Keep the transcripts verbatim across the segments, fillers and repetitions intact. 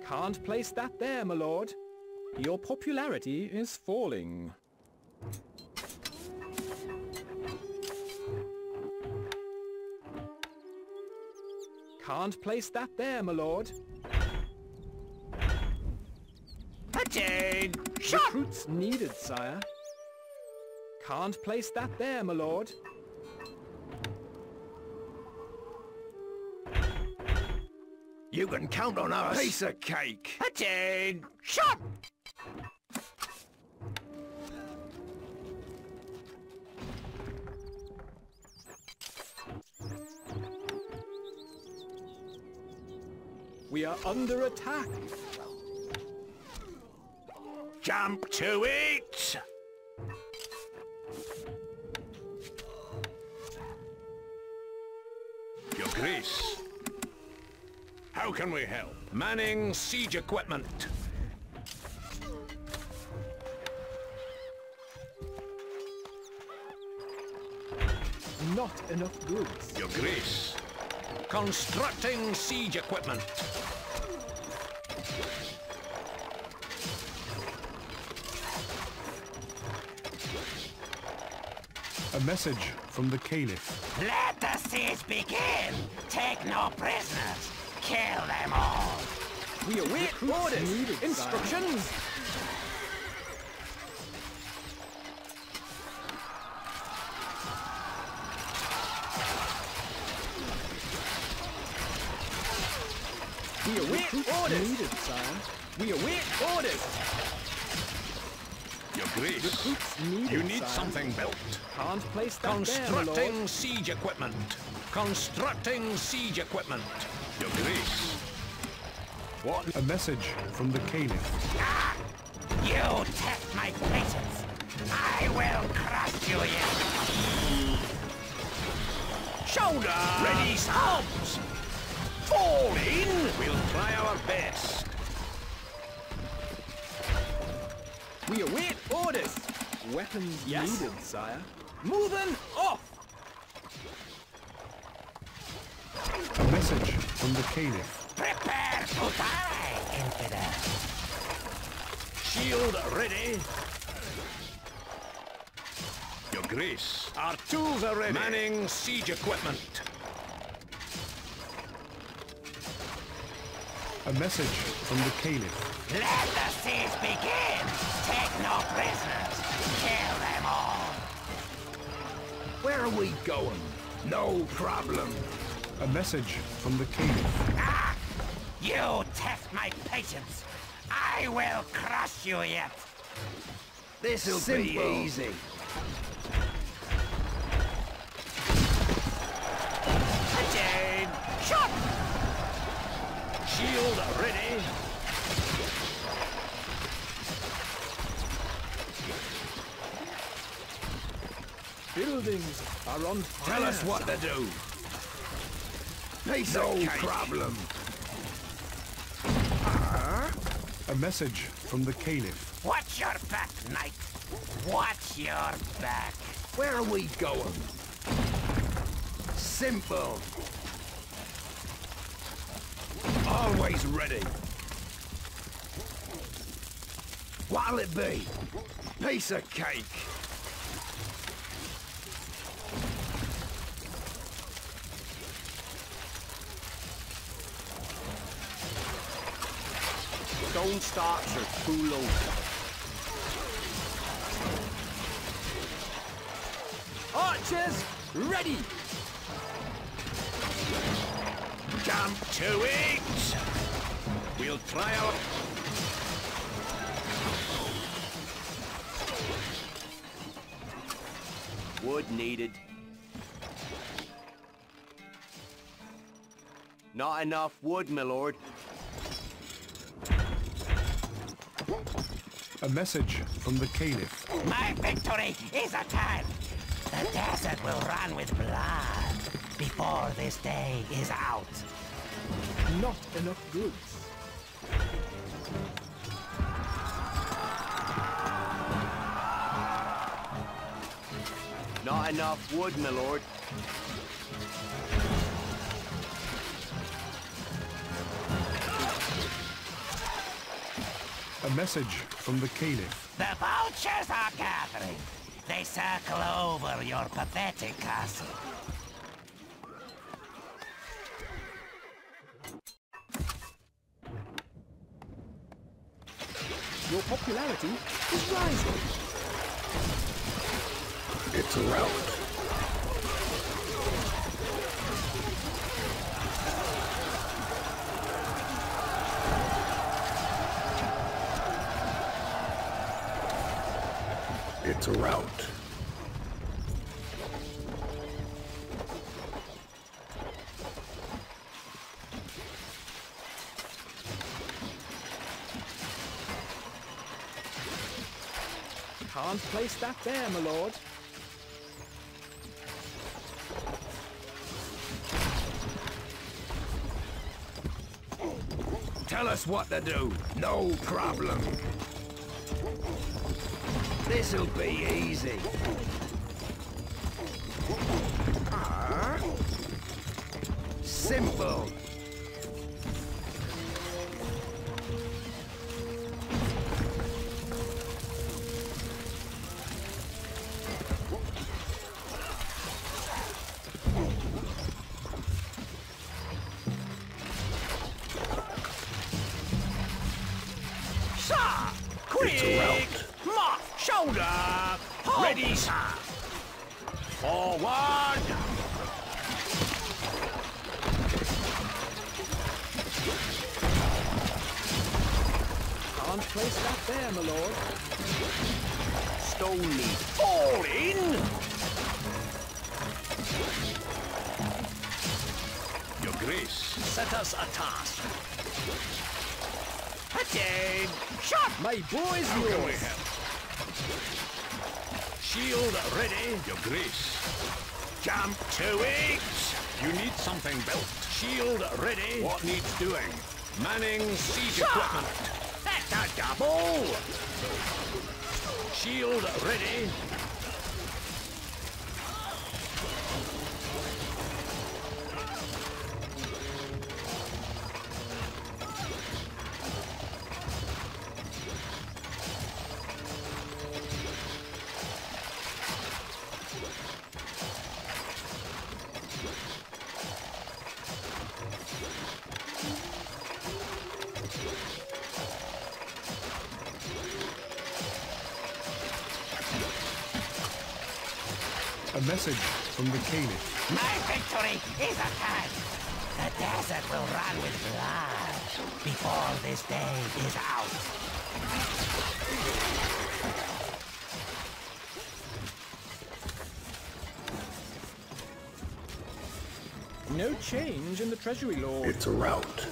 Can't place that there, my lord. Your popularity is falling. Can't place that there, my lord. Attain! Recruits needed, sire. Can't place that there, my lord. You can count on us. Piece of cake. Attain! Shot! We are under attack. Jump to it! Your Grace. How can we help? Manning siege equipment. Not enough goods. Your Grace. Constructing siege equipment. A message from the Caliph. Let the siege begin! Take no prisoners! Kill them all! We await Recruits orders. needed, Instructions. sire. We await Recruits orders. Needed, sire. We await orders. Your Grace. Recruits needed, You need sire. something built. Can't place that there, my Constructing lord. siege equipment. Constructing siege equipment. Your Grace. What? A message from the Caliph. Ah! You test my patience! I will crush you yet! Shoulder! Ready, subs! Fall in! We'll try our best. We await orders. Weapons Yes. needed, sire. Moving off. A message from the Caliph. Prepare to die, infidel! Shield ready. Your Grace. Our tools are ready. Manning siege equipment. A message from the Caliph. Let the siege begin! Take no prisoners! Kill them all! Where are we going? No problem. A message from the Caliph. Ah! You test my patience! I will crush you yet! This'll be easy. Attain! Shot! Shield ready. Buildings are on fire. Tell us what to do. Piece no problem. A message from the Caliph. Watch your back, knight! Watch your back! Where are we going? Simple. Always ready. What'll it be? Piece of cake. Stone starts are too low. Archers, ready. Jump to it! We'll try our... Wood needed. Not enough wood, my lord. A message from the Caliph. My victory is at hand! The desert will run with blood before this day is out. Not enough goods. Not enough wood, my lord. A message from the Caliph. The vultures are gathering. They circle over your pathetic castle. Your popularity is rising. It's a rout. It's a rout. Can't place that there, my lord. Tell us what to do. No problem. This'll be easy. Ah. Simple. It's a rout. Mark! Shoulder! Hold. Ready, sir! Forward! Can't place that there, my lord. Stony! Fall in! Your Grace, set us a task. Attain! Shot! My boy's How can we yours. help? Shield ready, Your Grace. Jump to it! You need something built. Shield ready. What needs doing? Manning siege equipment. That's a double! Shield ready. A message from the Caliph. My victory is at hand. The desert will run with blood before this day is out. No change in the treasury, lord. It's a rout.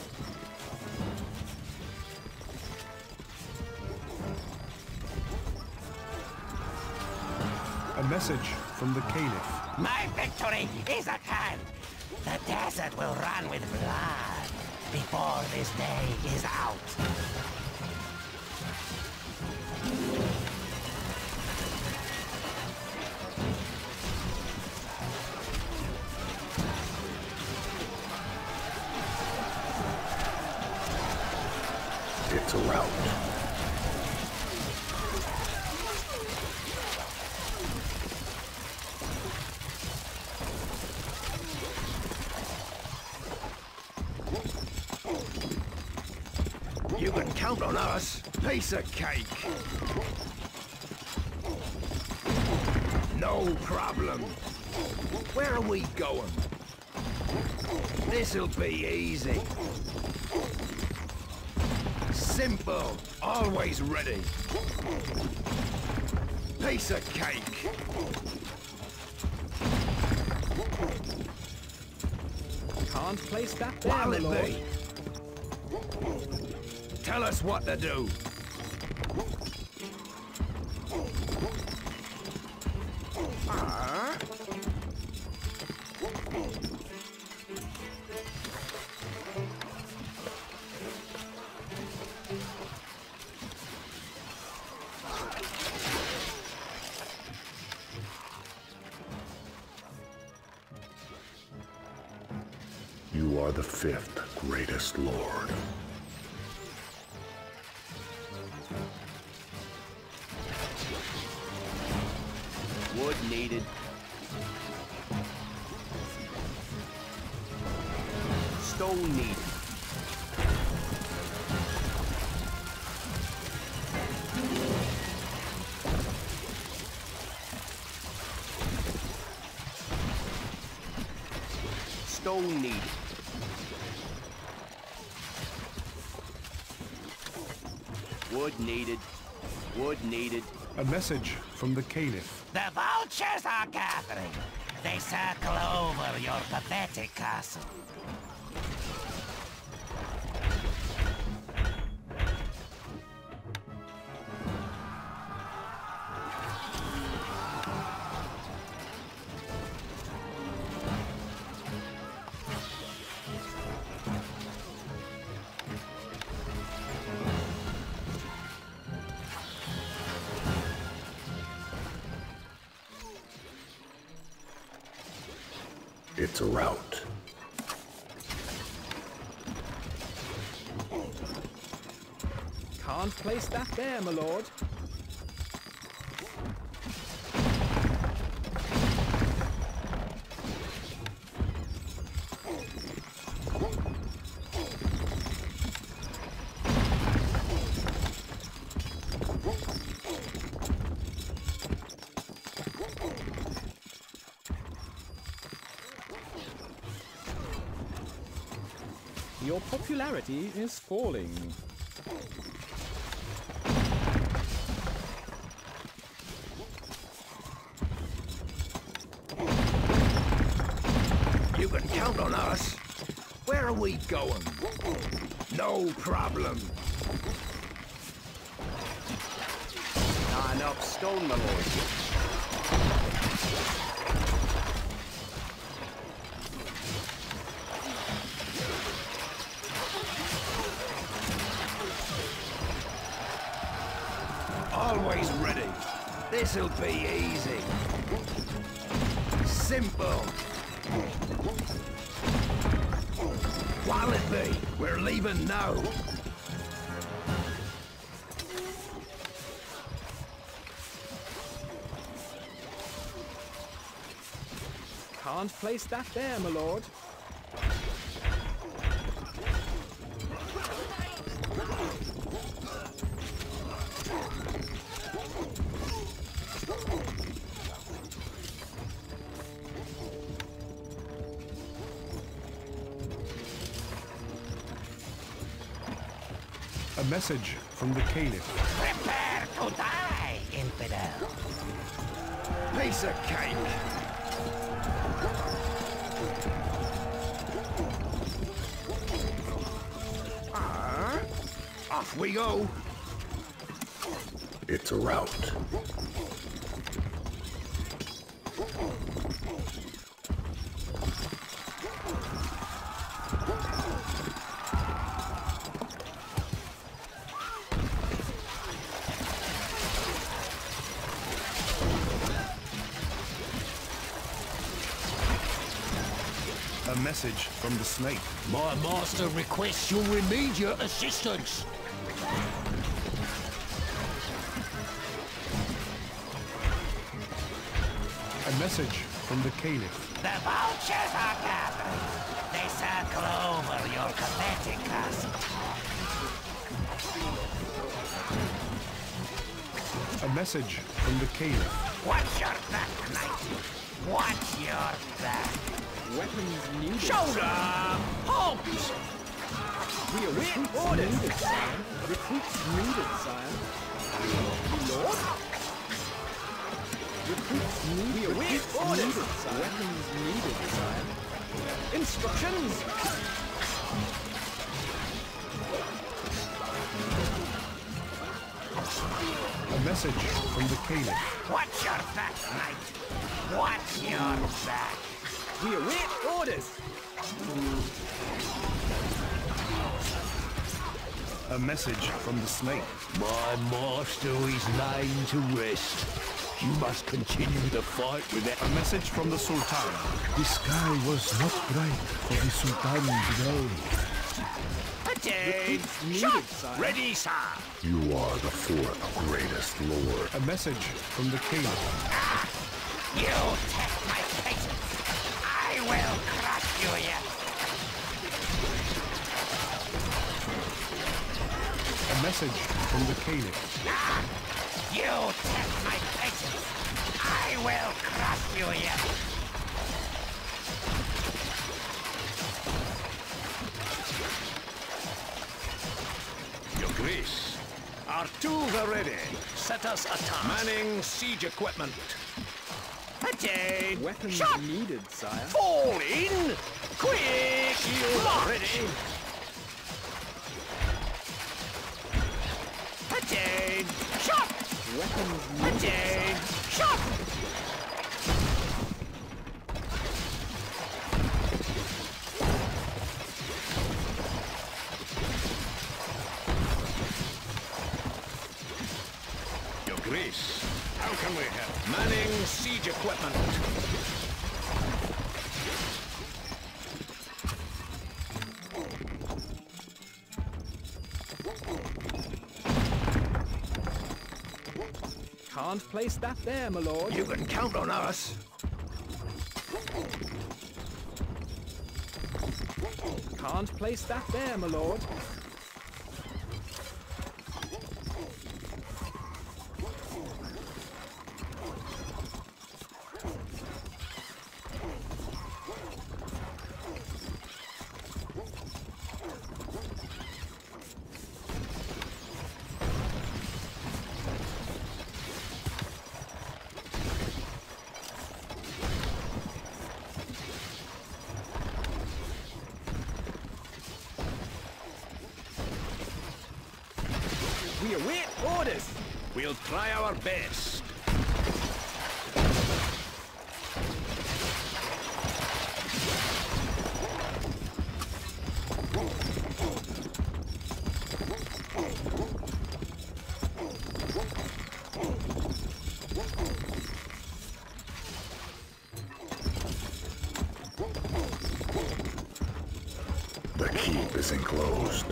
A message from the Caliph. My victory is at hand. The desert will run with blood before this day is out. It's a rout. You can count on us. Piece of cake. No problem. Where are we going? This'll be easy. Simple. Always ready. Piece of cake. Can't place that there, What'll my it lord. be? Tell us what to do. Ah. You are the fifth greatest lord. Wood needed. Stone needed. Stone needed. Wood needed. Wood needed. A message from the Caliph. The vultures are gathering. They circle over your pathetic castle. It's a rout. Can't place that there, my lord. Your popularity is falling. You can count on us. Where are we going? No problem. Not enough stone, my lord. Always ready. This'll be easy. Simple. What'll it be? We're leaving now. Can't place that there, my lord. A message from the Caliph. Prepare to die, infidel. Piece of cake. Ah, off we go. It's a rout. A message from the snake. My master requests your immediate assistance. A message from the Caliph. The vultures are gathering. They circle over your pathetic castle. A message from the Caliph. Watch your back, knight. Watch your back. Weapons needed. Shoulder! Halt! We await orders. Needed, sire. Recruits needed, sire. Lord? Recruits needed. We await orders. Needed, sire. Weapons needed, sire. Instructions. A message from the Caliph. Watch your back, knight. Watch your back. We await orders. A message from the snake. My master is lying to rest. You must continue the fight with that. A message from the Sultan. The sky was not bright for the Sultan today. Attain! Needed, sire. Ready, sir! You are the fourth greatest lord. A message from the Caliph. You test my patience. I will crush you yet. A message from the Caliph. Ah, you test my patience. I will crush you yet. Your Grace, our tools are ready. Set us a task. Manning siege equipment. Attain. Weapons Shot. needed, sire. Fall in. Quick. Shield Launch. ready. Attain. Shot. Weapons needed, Attain. sire. Shot. Your Grace, how can we help? Manning siege equipment. Can't place that there, my lord. You can count on us. Can't place that there, my lord. We await orders. We'll try our best. The keep is enclosed.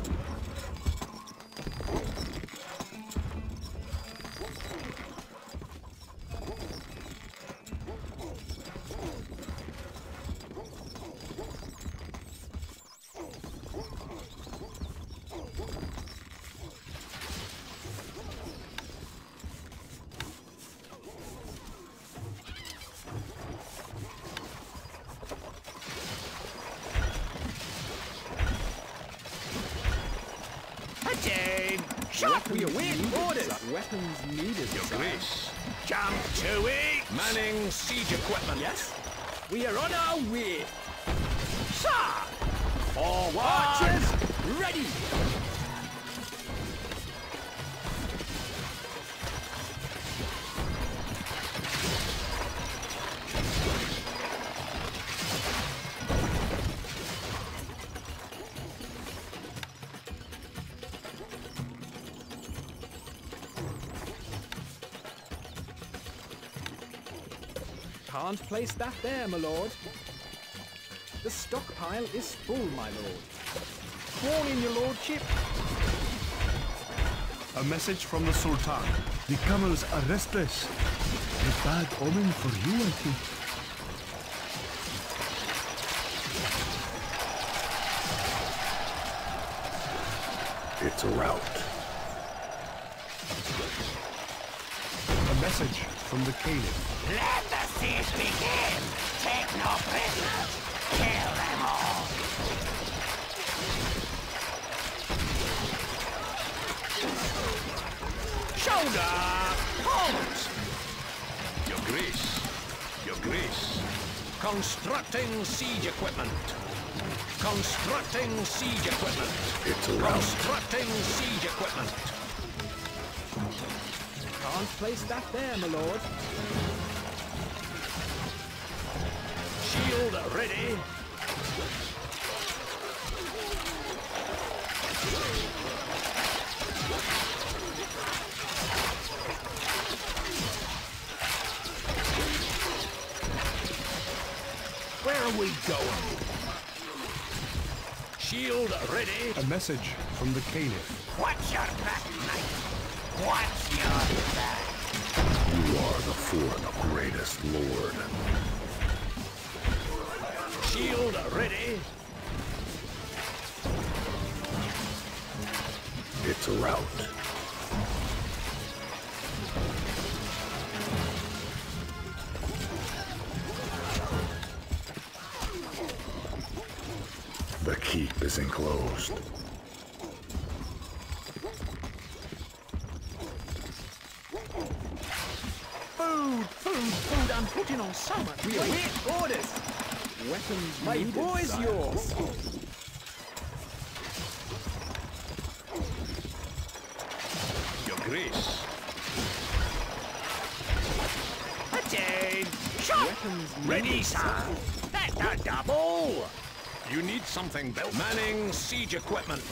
Attain. Shot. We await orders. Weapons needed, Your sire. Grace, Jump to it. manning siege equipment. Yes? We are on our way. Sir. Forward! Archers, ready! Can't place that there, my lord. The stockpile is full, my lord. Sworn in, your lordship. A message from the Sultan. The camels are restless. A bad omen for you, I think. It's a rout. A message from the Caliph. Let the siege begin. Take no prisoners. Kill them all. Shoulder. Halt. Your Grace, Your Grace, constructing siege equipment. Constructing siege equipment. It's a rout. Constructing siege equipment. Can't place that there, my lord. Shield ready. Where are we going? Shield ready. A message from the Caliph. What's your back, knight? What's your back? You are the fourth greatest lord. Shield ready. It's a rout. The keep is enclosed. Food, food, food. I'm putting on so much. We await orders. Weapons My needed, boy's sire. Yours. Your grace. Attain! Shot! Weapons Ready, needed, sir. sire. That's a double! You need something built. Manning siege equipment.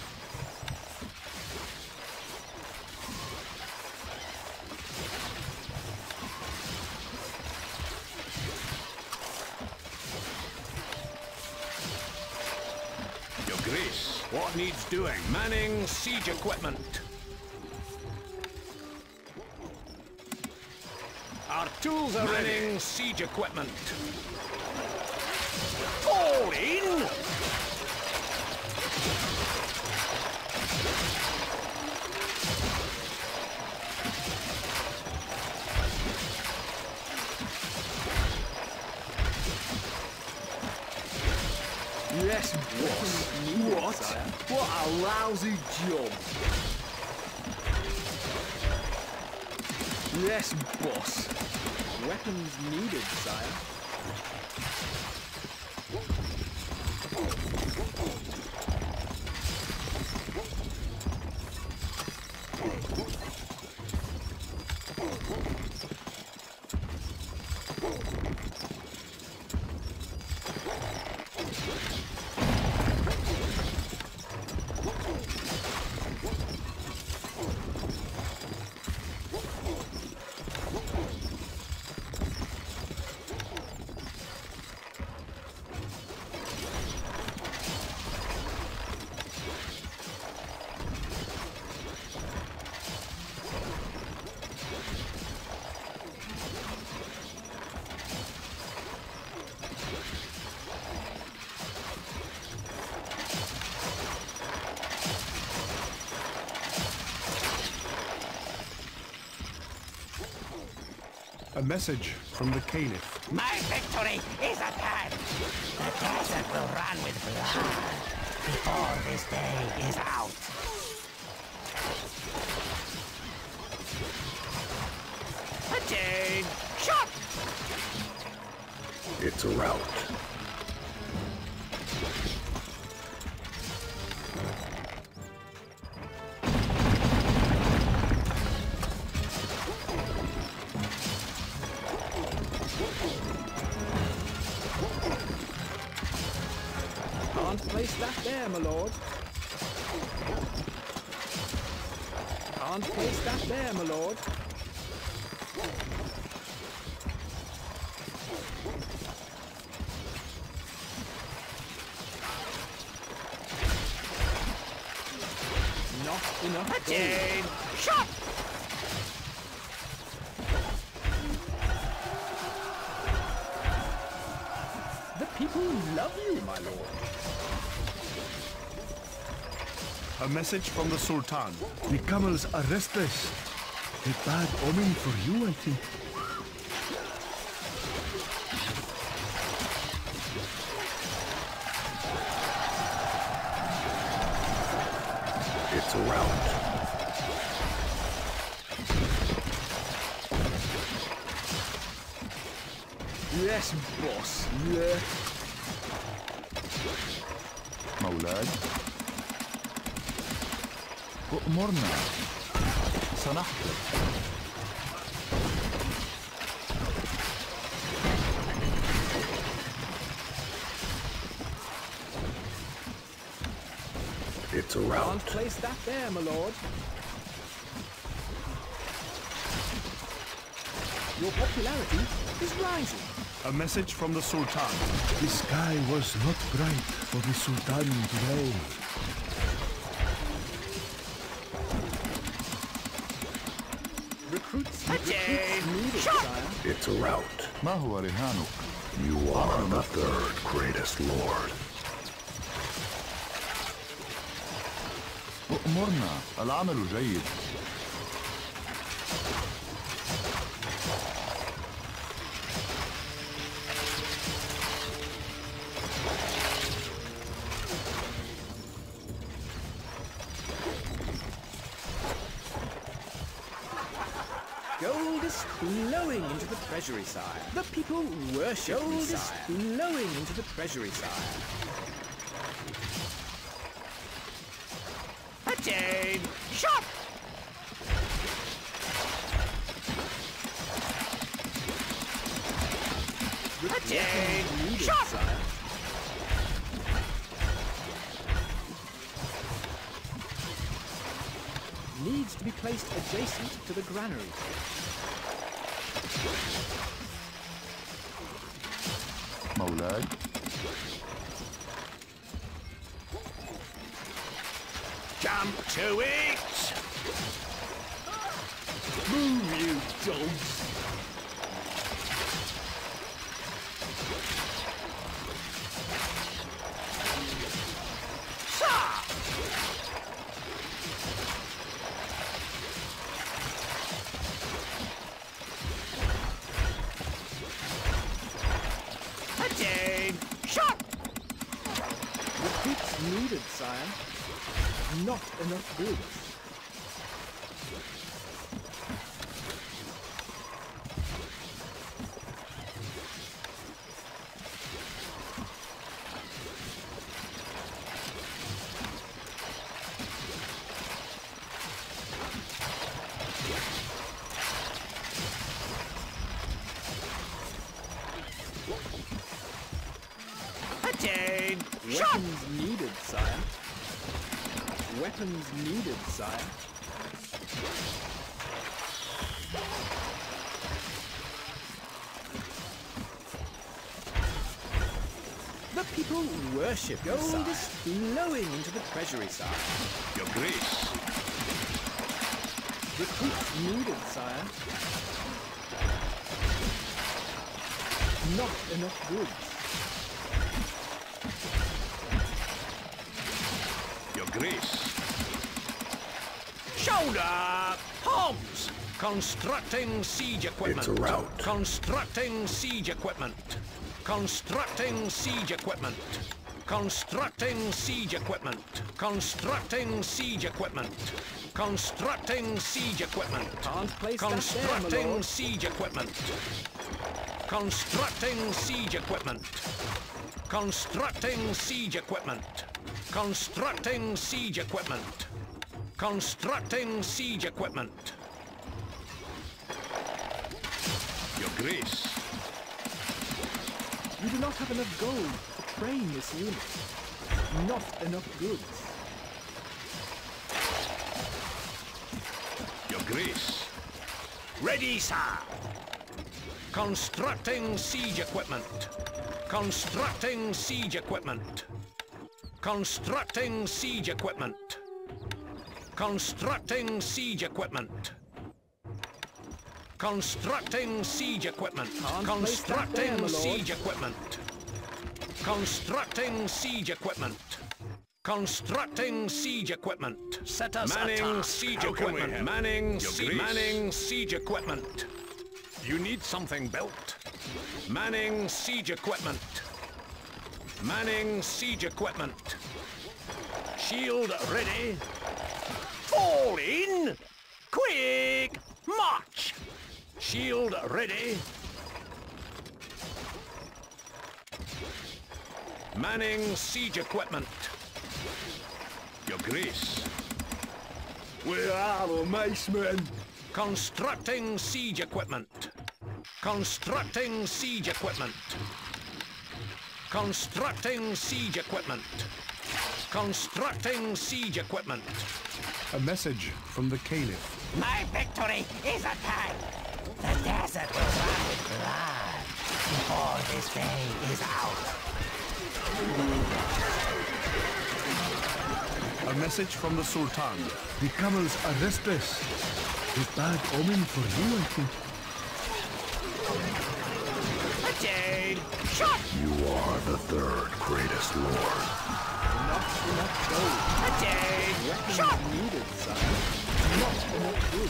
Your grace. What needs doing? Manning siege equipment. Our tools are ready. Siege equipment. Fall in! Yes, boss. What? What a lousy job. Yes, boss. Weapons needed, sire. A message from the Caliph. My victory is at hand! The desert will run with blood before this day is out. Attain! Shot! It's a rout. Can't place that there, my lord. Can't place that there, my lord. Not enough gold. Attain! Shot! The people love you, my lord. A message from the Sultan. The camels are restless. A bad omen for you, I think. It's a rout. Yes, boss. Yeah. مولاد أؤمرنا سنحضر. It's a rout. Can't place that there, my lord. Your popularity is rising. A message from the Sultan. The sky was not bright for the Sultan today. Recruits Needed, sire. It's a rout. ما هو رهانك؟ You are the third greatest lord. أؤمرنا، العمل جيد. Gold is flowing into the treasury, sire. The people worship Gold me, sire. Is flowing into the treasury, sire. Attain! Shot! Attain! Needed, Shot! sire. Needs to be placed adjacent to the granary. مولاي. Jump to it! Move, you dogs! Recruits needed, sire. Not enough goods. Attain! Weapons needed, sire. Weapons needed, sire. The people worship Gold sire. Is flowing into the treasury, sire. Your Grace. Recruits needed, sire. Not enough goods. Your Grace. Shoulder! Hobbs! Constructing siege equipment. It's a rout. Constructing siege equipment. Constructing siege equipment. Constructing siege equipment. Constructing siege equipment. Constructing siege equipment. Can't place Constructing that there, my lord. siege equipment. Constructing siege equipment. Constructing siege equipment. Constructing siege equipment. Constructing siege equipment. Your Grace. You do not have enough gold to train this unit. Not enough goods. Your Grace. Ready, sir! Constructing siege equipment. Constructing siege equipment. Constructing siege equipment. Constructing siege equipment. Constructing siege equipment. Constructing there, siege equipment. Constructing siege equipment. Constructing siege equipment. Set us a Manning task. siege How can we equipment. help? Manning, Your sie- Grace. Manning siege equipment. You need something built. Manning siege equipment. Manning siege equipment. Shield ready. Fall in! Quick! March! Shield ready. Manning siege equipment. Your Grace. Where are the macemen? Constructing siege equipment. Constructing siege equipment. Constructing siege equipment. Constructing siege equipment. A message from the Caliph. My victory is at hand! The desert will run with blood before this day is out. A message from the Sultan. The camels are restless. A bad omen for you, I think. Attain! Shot! You are the third greatest lord. Not enough gold. Attain! Weapons Shot! needed, sire. Not enough wood.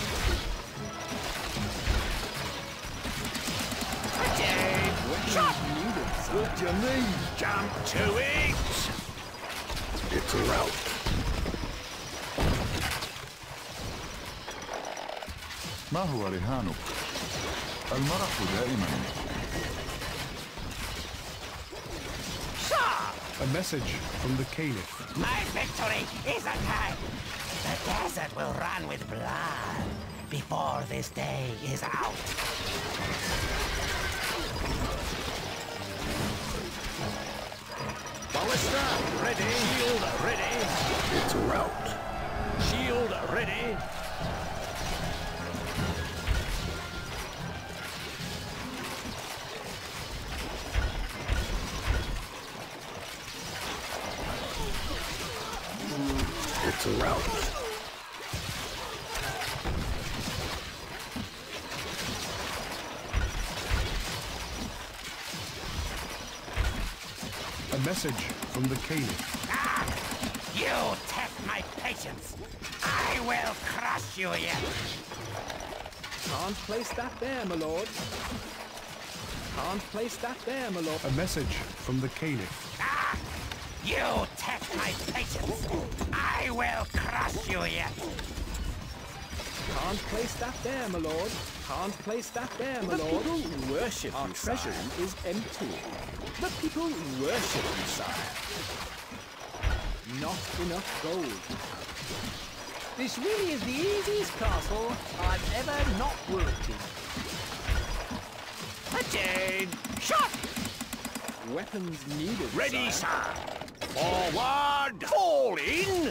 Attain! Weapons Shot! needed, sire. What do you mean? Jump to it! It's a rout. ما هو رهانك؟ المرح دائما. A message from the Caliph. My victory is at hand. The desert will run with blood before this day is out. Ballista ready. Shield ready. It's a rout. Shield ready. It's a rout. A message from the Caliph. Ah! You test my patience. I will crush you yet. Can't place that there, my lord. Can't place that there, my lord. A message from the Caliph. Ah! You test my patience. I will crush you yet. Can't place that there, my lord. Can't place that there, my The lord. people worship Our you, treasury sire. is empty. The people worship you, sire. Not enough gold. This really is the easiest castle I've ever not worked in. Attain! Shot! Weapons needed, Ready, sire. sir. Forward! Fall in!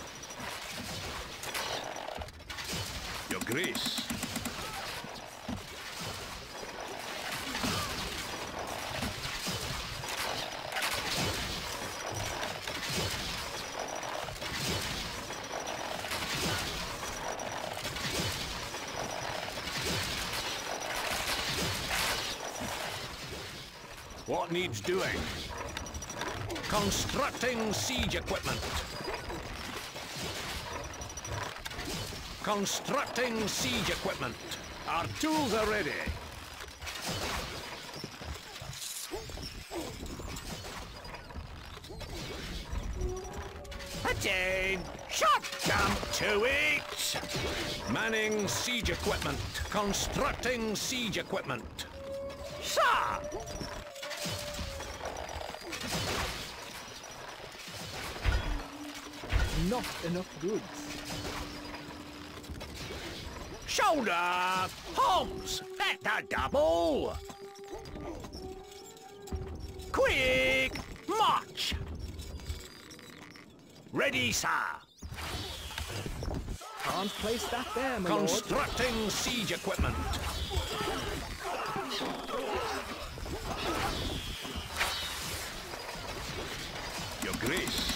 Your Grace. What needs doing? Constructing siege equipment. Constructing siege equipment. Our tools are ready. Attain! Shot! Jump to it! Manning siege equipment. Constructing siege equipment. Sir! Not enough goods. Shoulder! Homs! That's a double! Quick! March! Ready, sir! Can't place that there, my lord. Constructing siege equipment. Your Grace.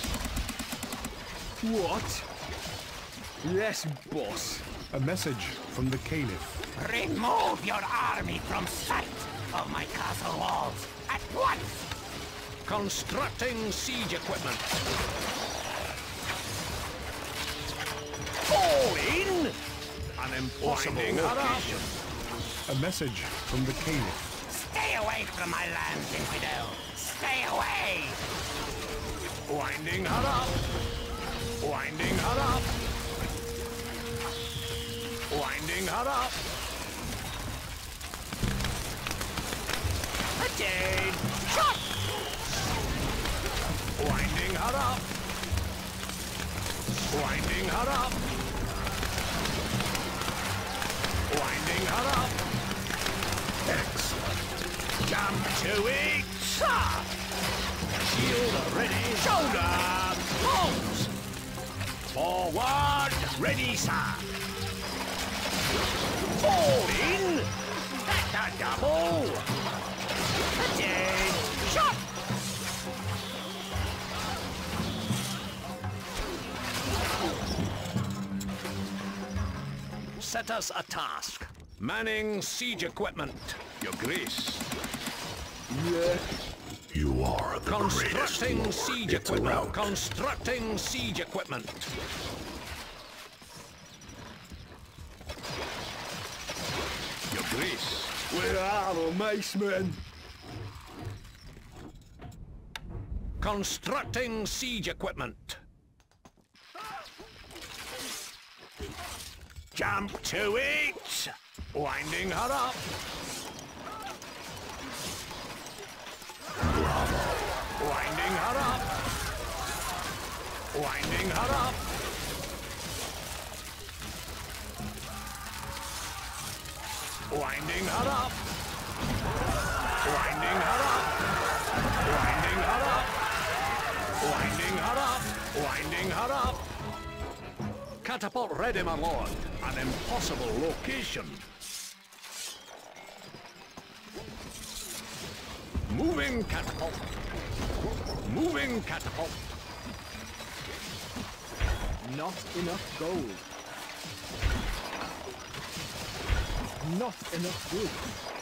What? Yes, boss. A message from the Caliph. Remove your army from sight of my castle walls at once. Constructing siege equipment. Fall in! An impossible location. A message from the Caliph. Stay away from my lands, infidel. Stay away. Winding her up. Winding her up. Winding her up. Attain! Shot! Winding her up. Winding her up. Winding her up. Excellent. Jump to it, sir! Shield ready. Shoulder! Homes! Forward! Ready, sir! Fall in! That's a double! Attain! Shot! Set us a task. Manning siege equipment, Your Grace. Yeah. You are the Constructing greatest, siege It's equipment. around. Constructing siege equipment. Your Grace. Where are the macemen? Constructing siege equipment. Jump to it! Winding her up. Winding her up. Winding her up. Winding her up. Winding her up. Winding her up. Winding her up. Winding her up. Catapult ready, my lord. An impossible location. Moving catapult. Moving catapult. Not enough gold. Not enough wood.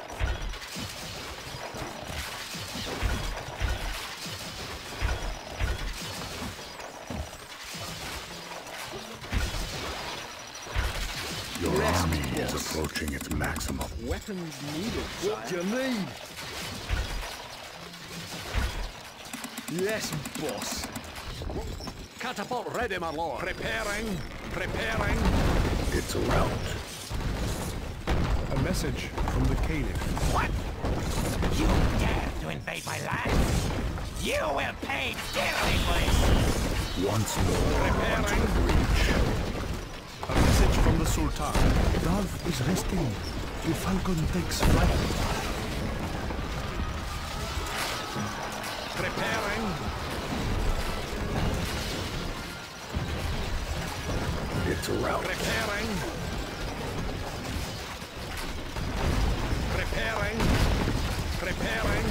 Your Yes, army yes. is approaching its maximum. Weapons needed, What do you need? Yes, boss. Catapult ready, my lord. Preparing. Preparing. It's a rout. A message from the Caliph. What? You dare to invade my land? You will pay dearly for this! Once more onto the breach. A message from the Sultan. Dove is resting. The falcon takes flight. Preparing. It's a rout. Preparing. Preparing. Preparing.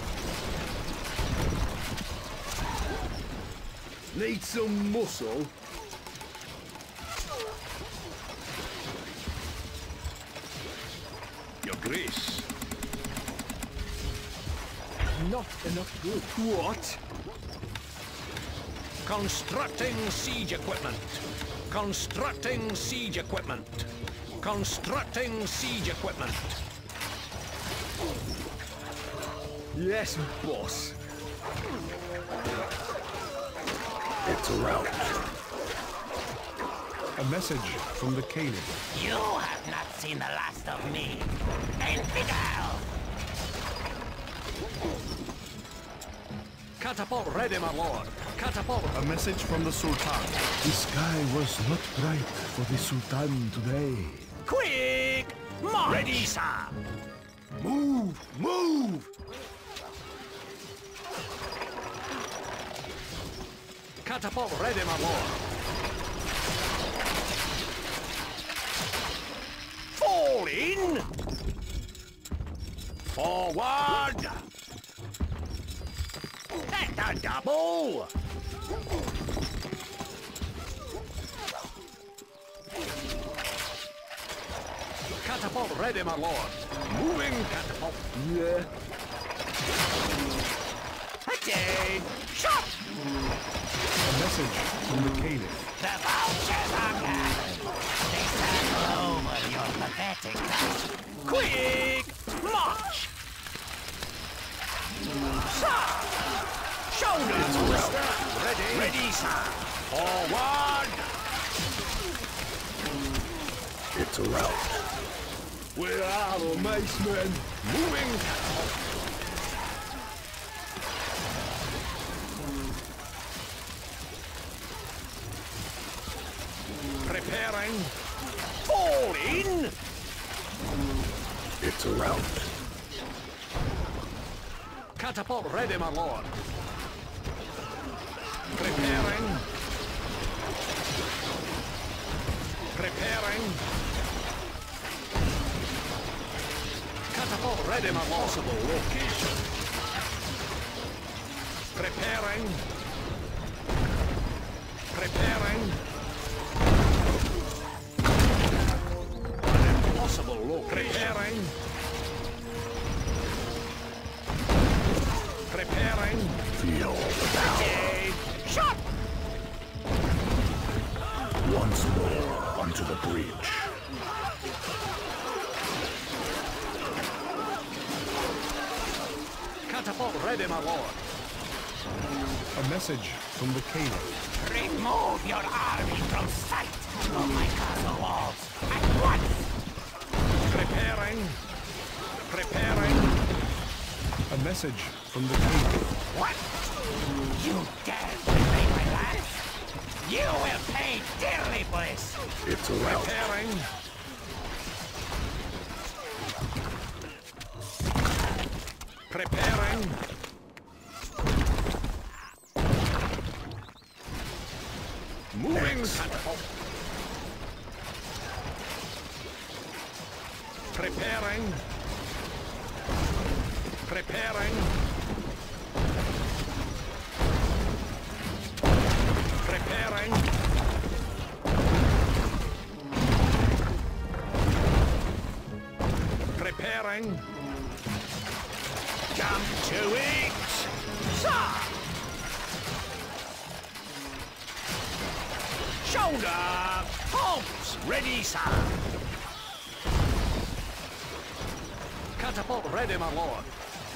Need some muscle? Your Grace. Not enough wood. What? Constructing siege equipment. Constructing siege equipment. Constructing siege equipment. Yes, boss. It's a rout. A message from the Caliph. You have not seen the last of me. Infidel! Catapult ready, my lord. Catapult. A message from the Sultan. The sky was not bright for the Sultan today. Quick! March! Ready, sir. Move! Move! Catapult ready, my lord. Fall in! Forward! That's a double! Catapult ready, my lord. Moving catapult. Yeah. Okay. Shot! A message from the Caliph. The vultures are gathered. They stand over your pathetic task. Quick! March! Sir! Shoulders, mister! Ready? Ready, sir! Forward! It's a rout. Where are the macemen? Moving catapult. Preparing. Fall in! It's a rout. Catapult ready, my lord. Preparing. Preparing. Catapult ready, my lord. Possible location. Preparing. Preparing. Preparing. Preparing. Feel the power. Shot! Once more onto the breach. Catapult ready, my lord. A message from the Caliph. Remove your army from sight of my castle walls at once! Preparing. Preparing. A message from the Caliph. What? You dare to invade my lands? You will pay dearly for this! It's a rout. Preparing. Preparing. Moving catapult. Preparing. Preparing. Preparing. Preparing. Jump to it! Sir! Shoulder! Pulse! Ready, sir! Catapult ready, my lord.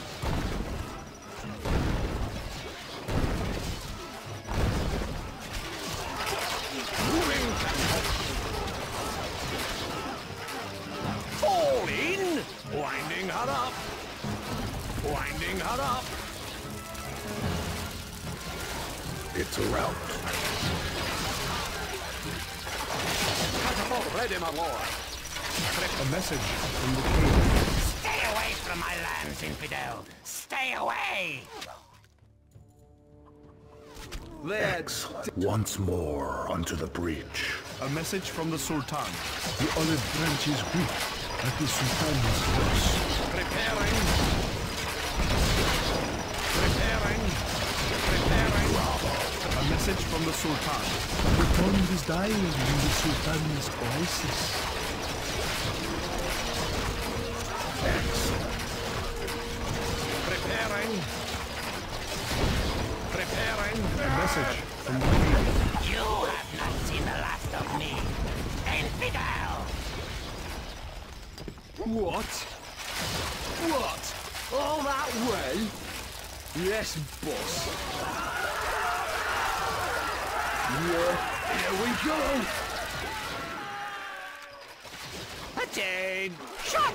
Moving catapult. Fall in! Winding her up. Winding her up. It's a rout. Catapult ready, my lord. A message from the Caliph. Stay away from my lands, infidel! Stay away! Excellent. Once more onto the breach. A message from the Sultan. The olive branch is weak, but the Sultan is close. Preparing. Preparing. Preparing. A message from the Sultan. The pond is dying in the Sultan's oasis. Preparing. Preparing. A message from the Caliph. You have not seen the last of me, infidel! What? What? All that way? Yes, boss. Yeah, here we go! Attain. Shot!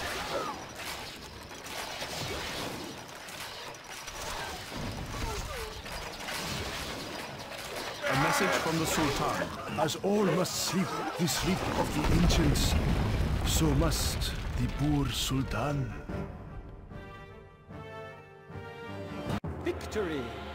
A message from the Sultan. As all must sleep the sleep of the ancients, so must the poor Sultan. Victory!